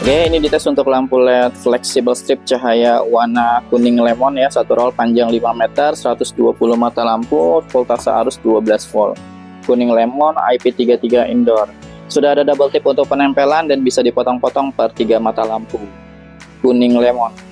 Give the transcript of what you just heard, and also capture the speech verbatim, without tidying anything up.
Oke, ini dites untuk lampu L E D flexible strip cahaya warna kuning lemon ya, satu roll panjang lima meter, seratus dua puluh mata lampu, voltase arus dua belas volt. Kuning lemon I P tiga puluh tiga indoor. Sudah ada double tip untuk penempelan dan bisa dipotong-potong per tiga mata lampu. Kuning lemon.